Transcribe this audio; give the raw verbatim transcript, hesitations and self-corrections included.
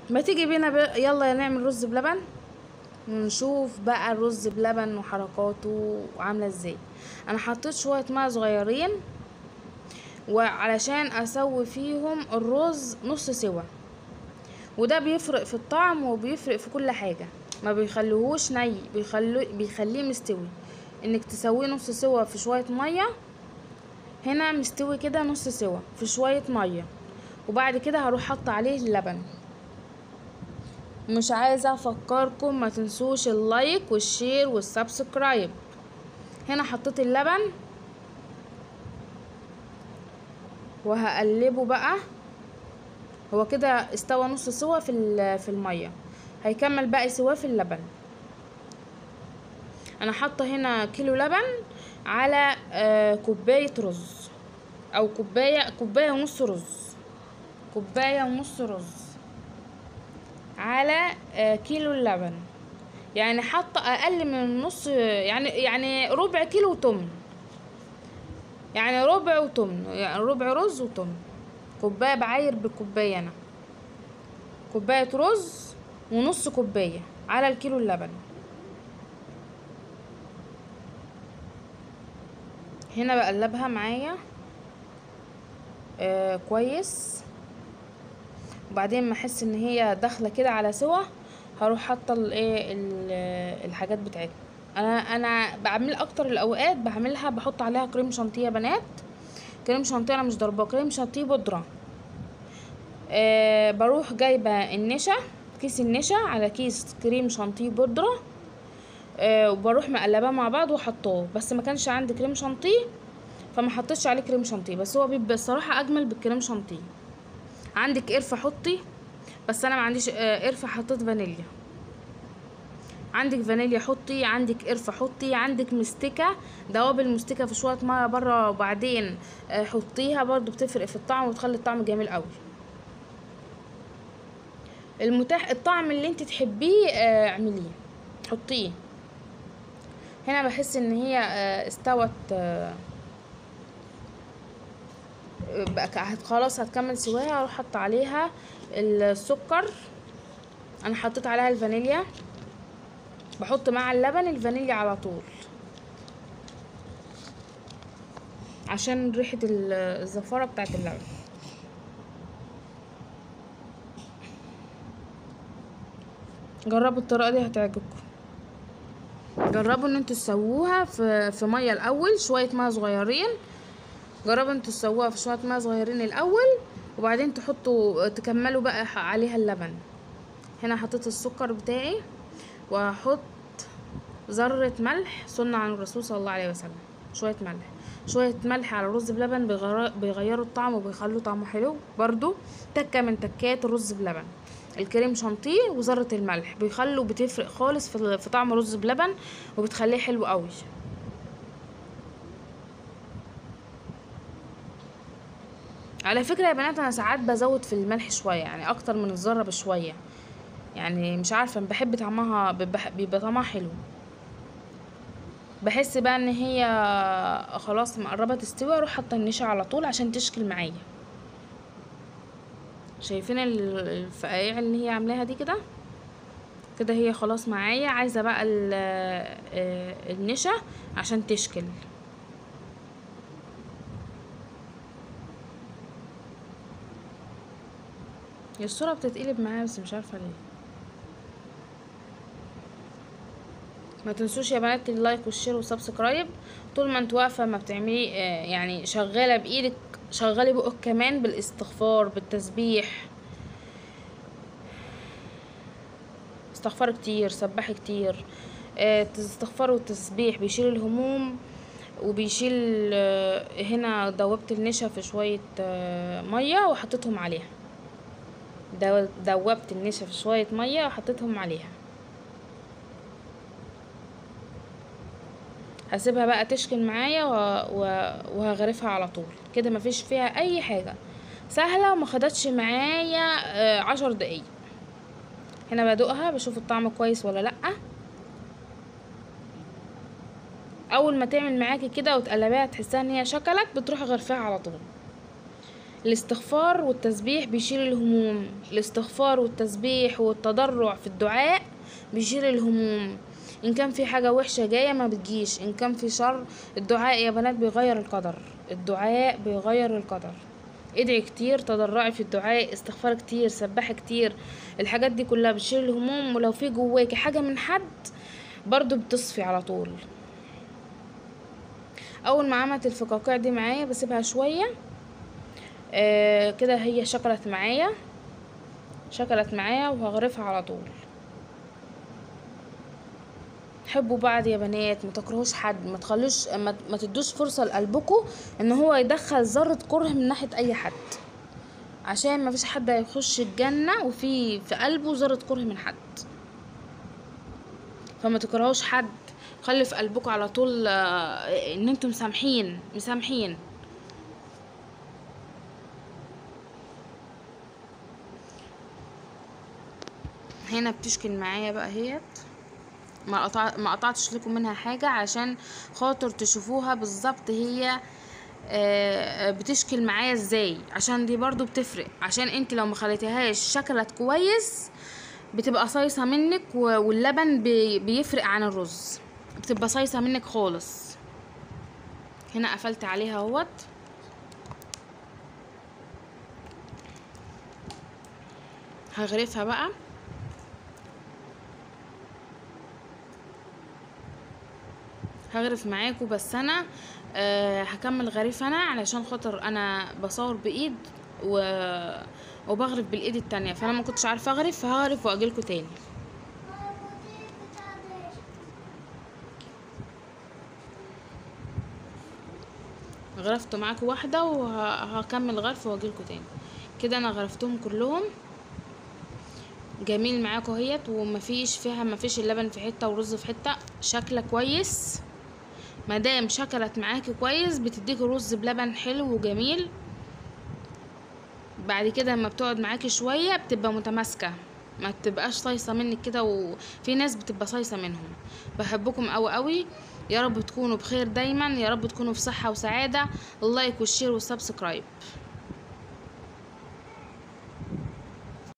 ما تيجي بينا ب... يلا نعمل رز بلبن ونشوف بقى الرز بلبن وحركاته عامله ازاي. انا حطيت شويه ماء صغيرين وعلشان اسوي فيهم الرز نص سوا، وده بيفرق في الطعم وبيفرق في كل حاجه، ما بيخليهوش ني، بيخليه بيخليه مستوي. انك تسويه نص سوا في شويه ميه، هنا مستوي كده نص سوا في شويه ميه، وبعد كده هروح حاطه عليه اللبن. مش عايزه افكركم ما تنسوش اللايك والشير والسبسكرايب. هنا حطيت اللبن وهقلبه بقى، هو كده استوى نص سوا في في الميه، هيكمل باقي سوا في اللبن. انا حاطه هنا كيلو لبن على آه كوبايه رز، او كوبايه كوبايه ونص رز، كوبايه ونص رز على آه كيلو اللبن، يعني حاطه اقل من نص، يعني يعني ربع كيلو تمن، يعني ربع وتمن، يعني ربع رز وتمن. كوبايه بعاير بالكوبايه، انا كوبايه رز ونص كوبايه على الكيلو اللبن. هنا بقلبها معايا آه كويس، وبعدين ما احس ان هي داخله كده على سوا هروح حاطه الايه الحاجات بتاعتها. انا انا بعمل اكتر الاوقات بعملها بحط عليها كريم شانتيه يا بنات، كريم شانتيه انا مش ضربه، كريم شانتيه بودره. آه بروح جايبه النشا، كيس النشا على كيس كريم شانتيه بودره، آه وبروح مقلباه مع بعض وحطاه، بس ما كانش عندي كريم شانتيه فما حطيتش عليه كريم شانتيه، بس هو بيبقى الصراحه اجمل بالكريم شانتيه. عندك قرفه حطي، بس انا ما عنديش قرفه، حطيت فانيليا. عندك فانيليا حطي، عندك قرفه حطي، عندك مستكه، دوابل مستكه في شويه ميه بره وبعدين حطيها برضو، بتفرق في الطعم وتخلي الطعم جميل قوي. المتاح الطعم اللي انت تحبيه اعمليه حطيه. هنا بحس ان هي استوت بقى خلاص هتكمل سواها، اروح حط عليها السكر. انا حطيت عليها الفانيليا، بحط مع اللبن الفانيليا على طول عشان ريحة الزفارة بتاعت اللبن. جربوا الطريقة دي هتعجبكم، جربوا ان انتوا تسووها في في ميه الاول، شويه ميه صغيرين، جربوا انتوا تسووها في شويه ميه صغيرين الاول وبعدين تحطوا تكملوا بقى عليها اللبن. هنا حطيت السكر بتاعي، وهحط ذره ملح سنة عن الرسول صلى الله عليه وسلم، شويه ملح، شويه ملح على الرز بلبن بيغيروا الطعم وبيخلوا طعمه حلو برضو. تكه من تكات الرز بلبن، الكريم شانتيه وذره الملح بيخلوا بتفرق خالص في في طعم الرز بلبن وبتخليه حلو قوي. على فكره يا بنات انا ساعات بزود في الملح شويه، يعني اكتر من الذره بشويه، يعني مش عارفه بحب طعمها، بيبقى طعمها حلو. بحس بقى ان هي خلاص مقربه تستوي اروح حاطه النشا على طول عشان تشكل معايا. شايفين الفقايع اللي هي عاملاها دي كده كده هي خلاص معايا، عايزه بقى النشا عشان تشكل. هي الصوره بتتقلب معايا بس مش عارفه ليه. ما تنسوش يا بنات اللايك والشير والسبسكرايب. طول ما انت واقفه ما بتعملي يعني شغاله بايدك، شغلي بقك كمان بالاستغفار بالتسبيح، استغفري كتير، سبحي كتير. اه تستغفروا والتسبيح بيشيل الهموم وبيشيل. اه هنا دوبت النشا في شويه اه ميه وحطيتهم عليها، دوبت النشا في شويه ميه وحطيتهم عليها. هسيبها بقى تشكل معايا وهغرفها على طول كده، مفيش فيها اي حاجه، سهله وما خدتش معايا اه عشر دقايق. هنا بدوقها بشوف الطعم كويس ولا لا. اول ما تعمل معاكي كده وتقلبيها تحسها ان هي شكلت بتروحي غرفها على طول. الاستغفار والتسبيح بيشيل الهموم. الاستغفار والتسبيح والتضرع في الدعاء بيشيل الهموم. ان كان في حاجة وحشة جاية ما بتجيش، ان كان في شر. الدعاء يا بنات بيغير القدر، الدعاء بيغير القدر. ادعي كتير، تضرعي في الدعاء، استغفار كتير، سبحي كتير. الحاجات دي كلها بتشيل الهموم. ولو في جواكي حاجة من حد برضو بتصفي على طول. اول ما عملت الفقاقيع دي معايا بسيبها شوية آه كده، هي شكلت معايا شكلت معايا وهغرفها على طول. حبوا بعض يا بنات، ما تكرهوش حد، ما تخلوش ما, ما تدوش فرصة لقلبكم ان هو يدخل ذرة كره من ناحية اي حد، عشان ما فيش حد هيخش الجنة وفي في قلبه ذرة كره من حد. فما تكرهوش حد، خلي في قلبكم على طول آه، ان انتم مسامحين مسامحين. هنا بتشكل معايا بقى اهيت، ما قطع ما قطعتش لكم منها حاجه عشان خاطر تشوفوها بالظبط هي آه، بتشكل معايا ازاي، عشان دي برضو بتفرق. عشان انت لو ما خليتيهاش شكلت كويس بتبقى صيصه منك، و- واللبن بي- بيفرق عن الرز، بتبقى صيصه منك خالص. هنا قفلت عليها اهوت. هغرفها بقى. هغرف معاكم، بس انا أه هكمل غريف انا علشان خاطر انا بصور بايد و... وبغرف بالايد التانية، فانا ما كنتش عارفه اغرف، فهغرف واجيلكوا تاني. غرفت معاكم واحده وهكمل غرف واجيلكوا تاني. كده انا غرفتهم كلهم جميل معاكم اهيت، ومفيش فيها مفيش اللبن في حته ورز في حته، شكله كويس. مادام شكلت معاكي كويس بتديكي رز بلبن حلو وجميل. بعد كده لما بتقعد معاكي شويه بتبقى متماسكه، ما بتبقاش صيصه منك كده، وفي ناس بتبقى صيصه منهم. بحبكم قوي قوي، يا رب تكونوا بخير دايما، يا رب تكونوا في صحه وسعاده. اللايك والشير والسبسكرايب.